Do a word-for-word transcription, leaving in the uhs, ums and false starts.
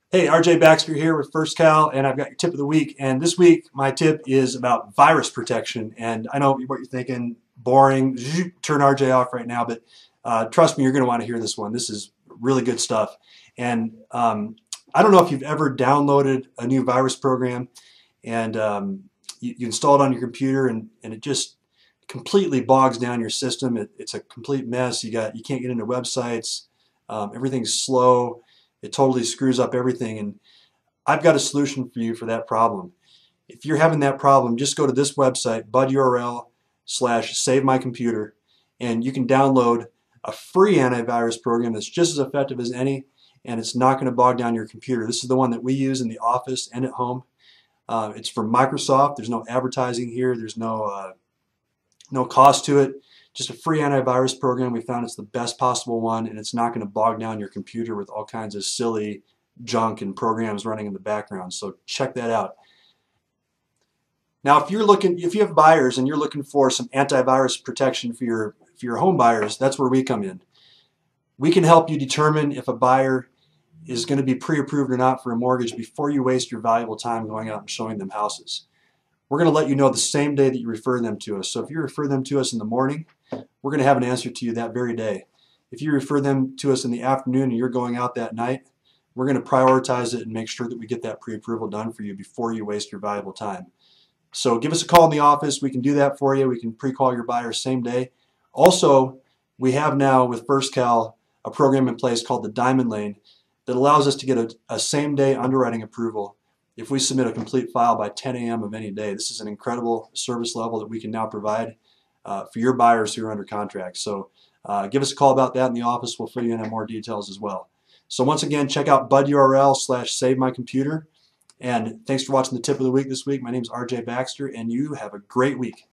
Hey, R J Baxter here with First Cal, and I've got your tip of the week. And this week, my tip is about virus protection. And I know what you're thinking, boring, turn R J off right now, but uh, trust me, you're going to want to hear this one. This is really good stuff. And um, I don't know if you've ever downloaded a new virus program and um, you, you install it on your computer, and, and it just completely bogs down your system. It, it's a complete mess. You got you can't get into websites. Um, everything's slow. It totally screws up everything. And I've got a solution for you for that problem. If you're having that problem, just go to this website, budurl slash save my computer, and you can download a free antivirus program that's just as effective as any, and it's not going to bog down your computer. This is the one that we use in the office and at home. Uh, it's from Microsoft. There's no advertising here. There's no uh, no cost to it. Just a free antivirus program. We found it's the best possible one, and it's not going to bog down your computer with all kinds of silly junk and programs running in the background. So check that out. Now, if you're looking, if you have buyers and you're looking for some antivirus protection for your for your home buyers, that's where we come in. We can help you determine if a buyer is going to be pre-approved or not for a mortgage before you waste your valuable time going out and showing them houses. We're going to let you know the same day that you refer them to us. So if you refer them to us in the morning, we're going to have an answer to you that very day. If you refer them to us in the afternoon and you're going out that night, we're going to prioritize it and make sure that we get that pre-approval done for you before you waste your valuable time. So give us a call in the office. We can do that for you. We can pre-call your buyer same day. Also, we have now with First Cal a program in place called the Diamond Lane that allows us to get a, a same-day underwriting approval if we submit a complete file by ten A M of any day. This is an incredible service level that we can now provide uh, for your buyers who are under contract. So uh, give us a call about that in the office. We'll fill you in on more details as well. So once again, check out budurl slash save my computer. And thanks for watching the tip of the week this week. My name is R J Baxter, and you have a great week.